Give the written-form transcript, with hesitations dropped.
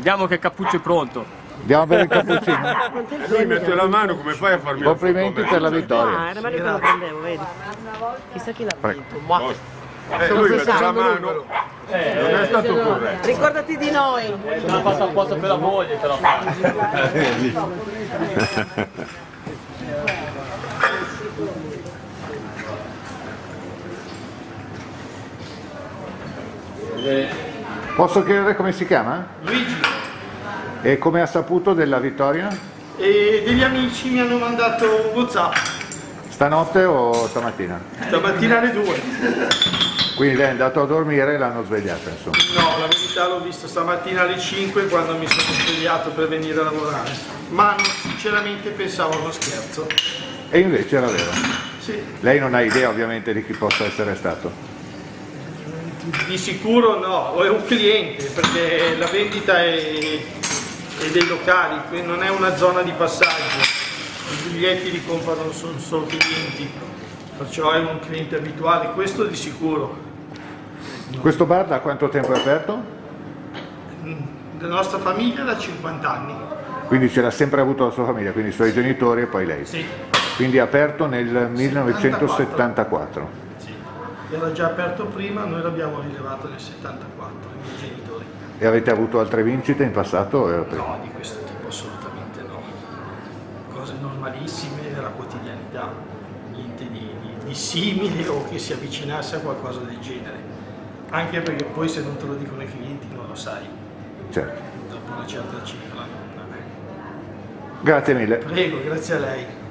Vediamo che Cappuccio è pronto. Andiamo a bere il cappuccino? Lui mette la mano, come fai a farmi la Complimenti per la vittoria. Ah, era meglio che lo prendevo, vedi? Chissà chi l'ha vinto. Se lui mette la mano, non è stato corretto. Ricordati di noi. L'ha fatto apposta per la moglie, te la fa. Posso chiedere come si chiama? Luigi, E come ha saputo della vittoria? e degli amici mi hanno mandato un WhatsApp Stanotte o stamattina? stamattina alle 2. Quindi lei è andato a dormire e l'hanno svegliata, insomma. No, la verità l'ho visto stamattina alle 5 quando mi sono svegliato per venire a lavorare. Ma sinceramente pensavo a uno scherzo. E invece era vero. Sì, Lei non ha idea ovviamente di chi possa essere stato. di sicuro no, o è un cliente perché la vendita è dei locali, quindi non è una zona di passaggio. I biglietti li comprano solo clienti, perciò è un cliente abituale, questo di sicuro. Questo bar da quanto tempo è aperto? La nostra famiglia da 50 anni. Quindi ce l'ha sempre avuto la sua famiglia, quindi i suoi genitori e poi lei. Sì, Quindi è aperto nel 1974. sì. Era già aperto prima, noi l'abbiamo rilevato nel 74, i miei genitori. E avete avuto altre vincite in passato? O era prima? No, di questo tipo assolutamente no. Cose normalissime della quotidianità, niente di simile o che si avvicinasse a qualcosa del genere. Anche perché poi se non te lo dicono i clienti non lo sai, Certo. dopo una certa cifra. Grazie mille. Prego, grazie a lei.